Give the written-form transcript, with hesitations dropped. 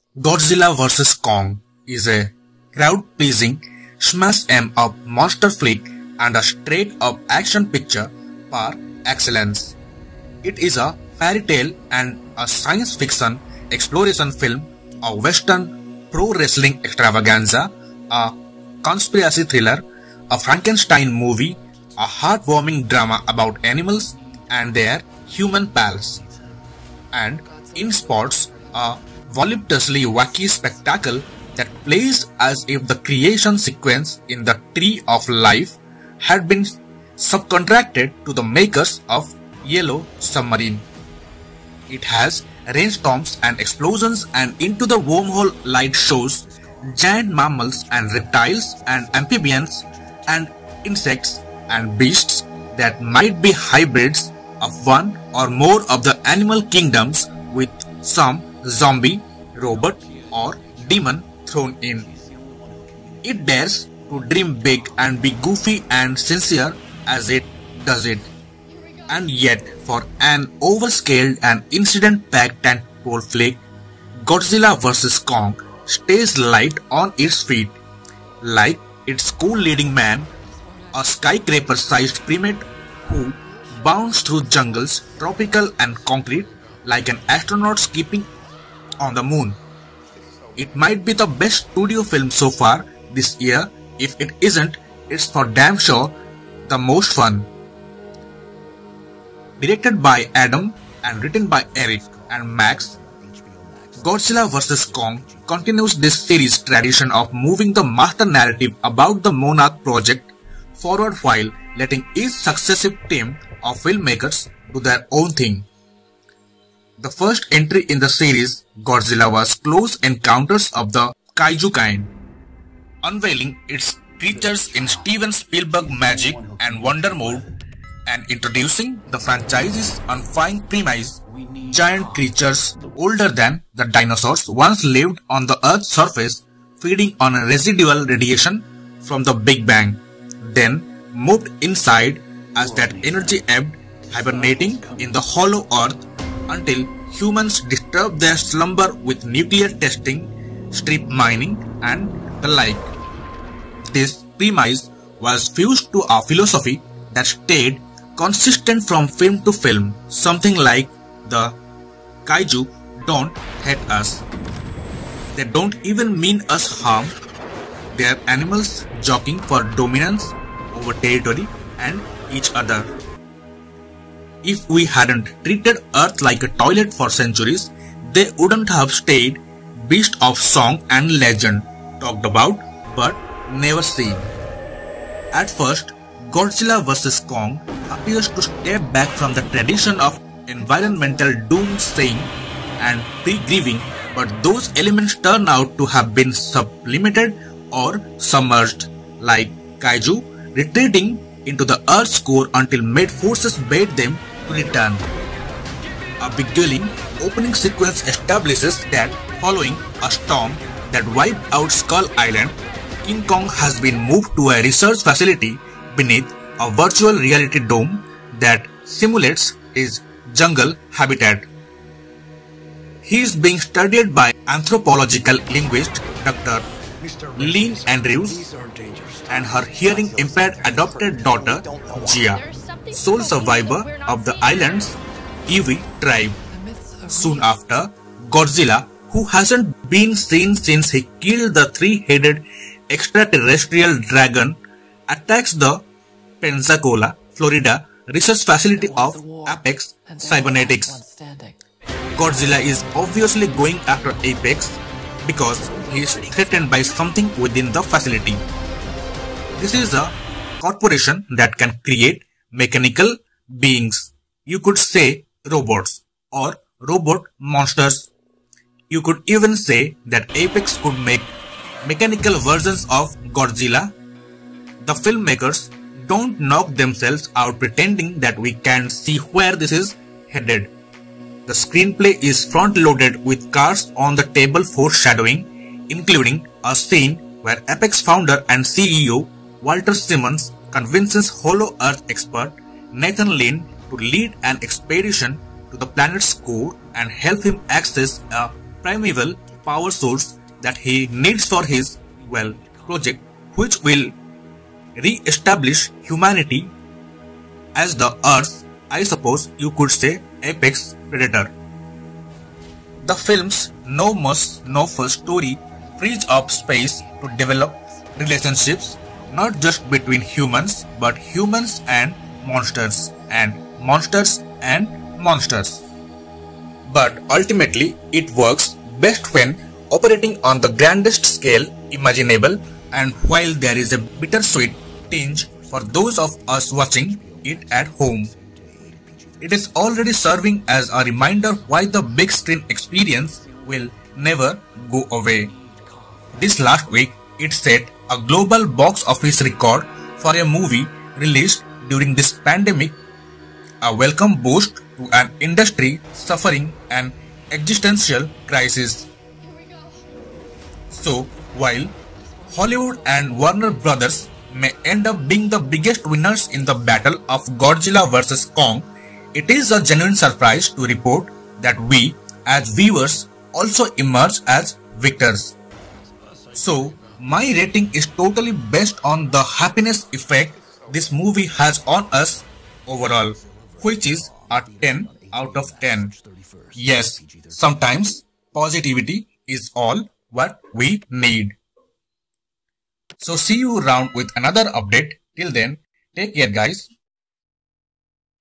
Godzilla vs. Kong is a crowd-pleasing smash 'em up monster flick and a straight-up action picture par excellence. It is a fairy tale and a science fiction exploration film, a western pro-wrestling extravaganza, a conspiracy thriller, a Frankenstein movie, a heartwarming drama about animals and their human pals, and in sports, a voluptuously wacky spectacle that plays as if the creation sequence in the Tree of Life had been subcontracted to the makers of Yellow Submarine. It has rainstorms and explosions, and into the wormhole light shows giant mammals and reptiles and amphibians and insects and beasts that might be hybrids of one or more of the animal kingdoms, with some zombie, robot or demon thrown in. It dares to dream big and be goofy and sincere as it does it. And yet, for an overscaled and incident-packed tentpole flick, Godzilla vs. Kong stays light on its feet, like its cool leading man, a skyscraper-sized primate who bounds through jungles, tropical and concrete, like an astronaut skipping on the moon. It might be the best studio film so far this year. If it isn't, it's for damn sure the most fun. Directed by Adam and written by Eric and Max, Godzilla vs. Kong continues this series' tradition of moving the master narrative about the Monarch project forward while letting each successive team of filmmakers do their own thing. The first entry in the series, Godzilla, was Close Encounters of the Kaiju kind, unveiling its creatures in Steven Spielberg magic and wonder mode and introducing the franchise's unifying premise: giant creatures older than the dinosaurs once lived on the Earth's surface, feeding on a residual radiation from the Big Bang, then moved inside as that energy ebbed, hibernating in the hollow Earth until humans disturbed their slumber with nuclear testing, strip mining and the like. This premise was fused to a philosophy that stayed consistent from film to film, something like the kaiju don't hate us. They don't even mean us harm. They are animals jockeying for dominance over territory and each other. If we hadn't treated Earth like a toilet for centuries, they wouldn't have stayed beasts of song and legend, talked about but never seen. At first, Godzilla vs. Kong appears to step back from the tradition of environmental doomsaying and pre-grieving, but those elements turn out to have been sublimated or submerged, like kaiju retreating into the Earth's core until made forces bait them to return. A beguiling opening sequence establishes that following a storm that wiped out Skull Island, King Kong has been moved to a research facility beneath a virtual reality dome that simulates his jungle habitat. He is being studied by anthropological linguist Dr. Lynn Andrews and her hearing-impaired adopted daughter, Gia, sole survivor of the island's Eevee tribe. Soon after, Godzilla, who hasn't been seen since he killed the three-headed extraterrestrial dragon, attacks the Pensacola, Florida research facility of Apex Cybernetics. Godzilla is obviously going after Apex because he is threatened by something within the facility. This is a corporation that can create mechanical beings. You could say robots or robot monsters. You could even say that Apex could make mechanical versions of Godzilla. The filmmakers don't knock themselves out pretending that we can't see where this is headed. The screenplay is front-loaded with cards on the table foreshadowing, including a scene where Apex founder and CEO Walter Simmons convinces Hollow Earth expert Nathan Lane to lead an expedition to the planet's core and help him access a primeval power source that he needs for his, well, project, which will re-establish humanity as the Earth's, I suppose you could say, apex predator. The film's no muss, no fuss story frees up space to develop relationships not just between humans but humans and monsters and monsters and monsters. But ultimately it works best when operating on the grandest scale imaginable, and while there is a bittersweet tinge for those of us watching it at home, it is already serving as a reminder why the big screen experience will never go away. This last week, it set a global box office record for a movie released during this pandemic, a welcome boost to an industry suffering an existential crisis. So, while Hollywood and Warner Brothers may end up being the biggest winners in the battle of Godzilla vs. Kong, it is a genuine surprise to report that we, as viewers, also emerge as victors. So, my rating is totally based on the happiness effect this movie has on us overall, which is a 10 out of 10. Yes, sometimes positivity is all what we need. So see you around with another update. Till then, take care guys.